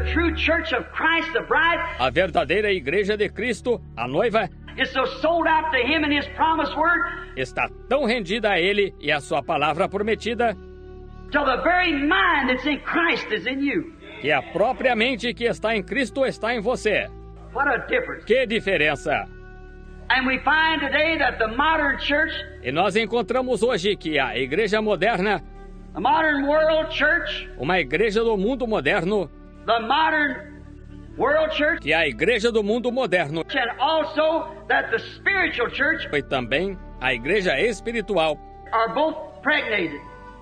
the true church of Christ, the bride, A verdadeira igreja de Cristo, a noiva, is so sold out to Him and His promised word, está tão rendida a Ele e a sua palavra prometida, till the very mind that's in Christ is in you. que a própria mente que está em Cristo está em você. What a difference. Que diferença! And we find today that the modern church, E nós encontramos hoje que a igreja moderna, the modern world church, uma igreja do mundo moderno, the modern world church, que a igreja do mundo moderno and also that the spiritual church e também a igreja espiritual are both pregnated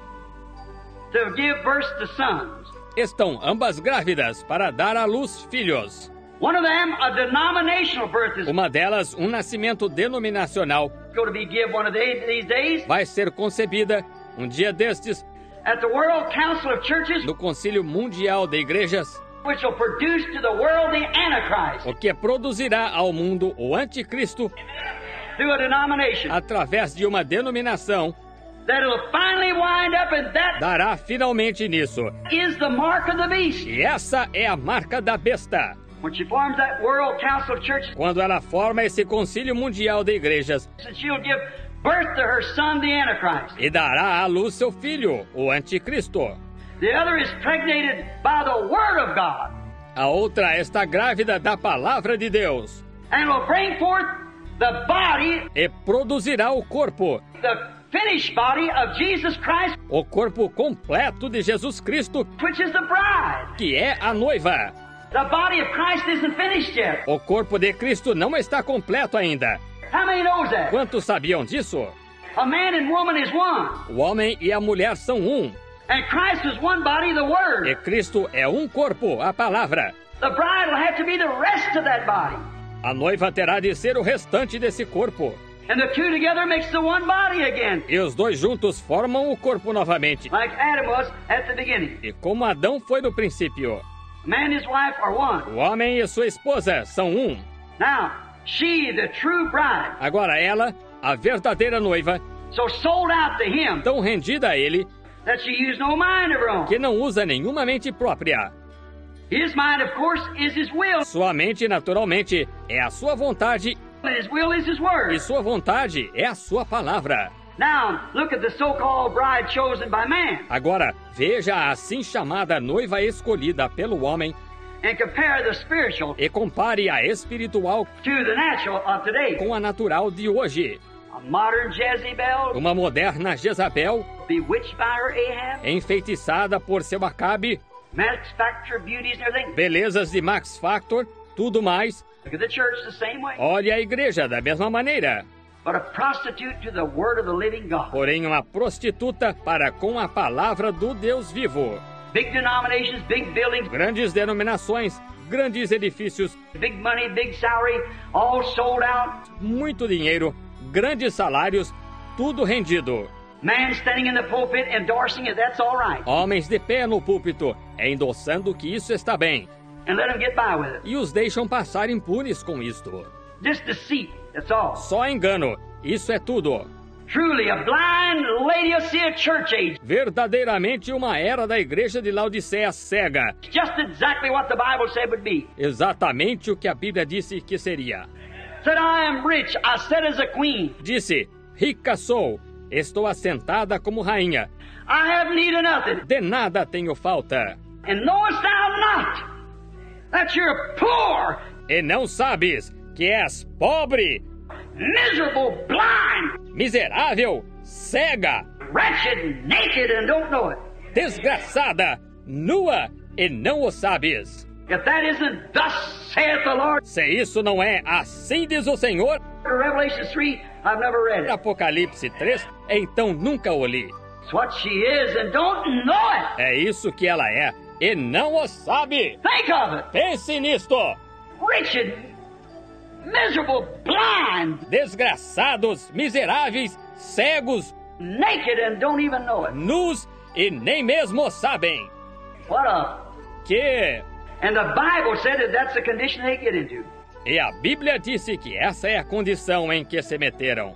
to give birth to sons. estão ambas grávidas para dar à luz filhos. One of them, a denominational birth, is Uma delas, um nascimento denominacional, going to be given one of these days vai ser concebida um dia destes at the World Council of Churches, no Concílio Mundial de Igrejas, which will produce to the world the Antichrist o que produzirá ao mundo o anticristo through a denomination. através de uma denominação, That will finally wind up, and that dará finalmente nisso. is the mark of the beast. E essa é a marca da besta. When she forms that World Council of Churches, Quando ela forma esse Concílio Mundial de Igrejas she'll give birth to her son, the Antichrist. e dará à luz seu filho, o anticristo. The other is pregnated by the Word of God A outra está grávida da palavra de Deus and will bring forth the body, e produzirá o corpo finished body of Jesus Christ, o corpo completo de Jesus Cristo, which is the bride. que é a noiva. The body of Christ isn't finished yet. O corpo de Cristo não está completo ainda. How many knows that? Quantos sabiam disso? A man and woman is one. O homem e a mulher são um. And Christ is one body, the E Word. Cristo é um corpo, a palavra. The bride will have to be the rest of that body. A noiva terá de ser o restante desse corpo. And the two together makes the one body again. E os dois juntos formam o corpo novamente. Like Adam was at the beginning. E como Adão foi no princípio. Man and his wife are one. O homem e sua esposa são um. Now, she, the true bride, Agora ela, a verdadeira noiva, so sold out to him tão rendida a ele, that she used no mind of her own. que não usa nenhuma mente própria. His mind, of course, is his will. Sua mente, naturalmente, é a sua vontade, And his will is his e word. sua vontade é a sua palavra. Now, look at the so-called bride chosen by man Agora, veja a assim chamada noiva escolhida pelo homem and compare the spiritual e compare a espiritual to the natural of today. com a natural de hoje. A modern Jezebel, Uma moderna Jezabel, bewitched by her Ahab, enfeitiçada por seu Acabe, Max Factor beauties and everything. belezas de Max Factor, tudo mais. Look at the church the same way. Olhe a igreja da mesma maneira. But a prostitute to the word of the living God. Porém, uma prostituta para com a palavra do Deus vivo. Big denominations, big buildings, Grandes denominações, grandes edifícios, big money, big salary, all sold out. muito dinheiro, grandes salários, tudo rendido. Man standing in the pulpit endorsing it, that's all right. Homens de pé no púlpito, endossando que isso está bem. And let them get by with it. E os deixam passar impunes com isto. Just deceit, that's all. Só engano, isso é tudo. Truly a blind Laodicea church age. Verdadeiramente uma era da igreja de Laodiceia cega. Just exactly what the Bible said would be. Exatamente o que a Bíblia disse que seria. Said, I am rich, I sat as a queen. Disse, rica sou, estou assentada como rainha. I have need of nothing. De nada tenho falta. And knowest thou not that you're poor, E não sabes que és pobre, miserable, blind, miserável, cega, wretched, naked, and don't know it? desgraçada, nua e não o sabes. If that isn't thus saith the Lord, Se isso não é assim diz o Senhor, Revelation 3, I've never read it. Apocalipse 3, então nunca o li. It's what she is and don't know it. É isso que ela é e não o sabe. Think of it. Pense nisto. Wretched, miserable, blind, Desgraçados, miseráveis, cegos, naked, and don't even know it. nus e nem mesmo sabem. What a... Que... And the Bible said that that's the condition they get into. E a Bíblia disse que essa é a condição em que se meteram.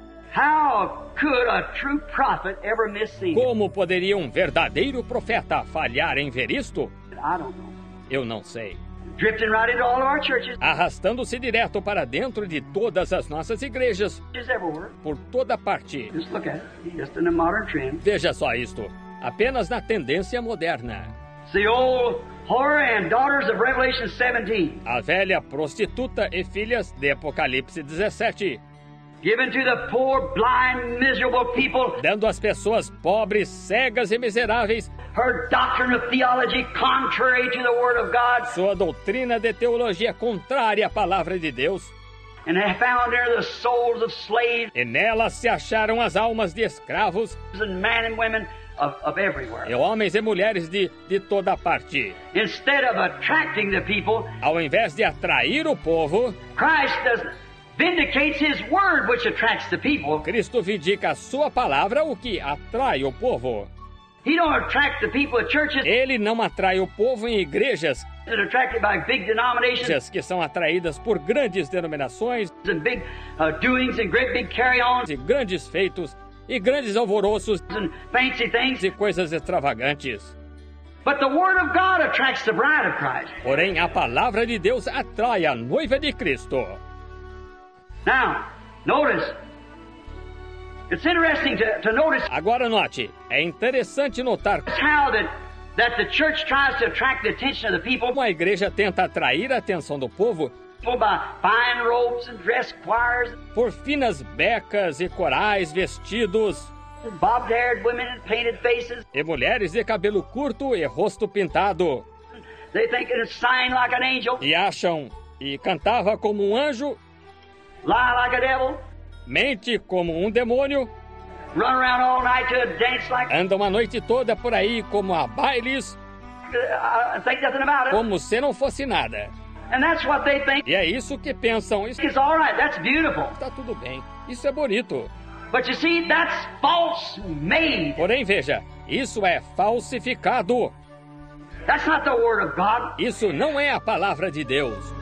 How could a true prophet ever miss seeing it? Como poderia um verdadeiro profeta falhar em ver isto? I don't know. Eu não sei. Drifting right into all of our churches. Arrastando-se direto para dentro de todas as nossas igrejas, Just everywhere. por toda parte. Just look at it. Just in the modern trend. Veja só isto, apenas na tendência moderna. It's the old whore and daughters of Revelation 17. A velha prostituta e filhas de Apocalipse 17, Given to the poor, blind, miserable people dando às pessoas pobres, cegas e miseráveis her doctrine of theology contrary to the Word of God, sua doutrina de teologia contrária à palavra de Deus, and have found there the souls of slaves e nela se acharam as almas de escravos and men and women of everywhere. e homens e mulheres de toda parte. Instead of attracting the people, Ao invés de atrair o povo, Christ vindicates His Word, which attracts the people. Cristo vindica a sua palavra, o que atrai o povo. He don't attract the people at churches Ele não atrai o povo em igrejas that are attracted by big denominations que são atraídas por grandes denominações and big doings and great big carry-ons e grandes feitos e grandes alvoroços and fancy things. e coisas extravagantes. But the Word of God attracts the bride of Christ. Porém, a palavra de Deus atrai a noiva de Cristo. Now, notice, it's interesting to notice Agora note, é interessante notar how that the church tries to attract the attention of the people como a igreja tenta atrair a atenção do povo by fine robes and dress choirs, por finas becas e corais, vestidos, bobbed-haired women and painted faces. e mulheres de cabelo curto e rosto pintado, They think it'll sign like an angel, e acham e cantava como um anjo, lie like a devil, mente como um demônio, run around all night to dance like andam a noite toda por aí como a bailes, think nothing about it. como se não fosse nada. And that's what they think E é isso que pensam, isso is all right. That's beautiful. está tudo bem, isso é bonito. But you see, that's false made. Porém, veja, isso é falsificado. That's not the Word of God. Isso não é a palavra de Deus.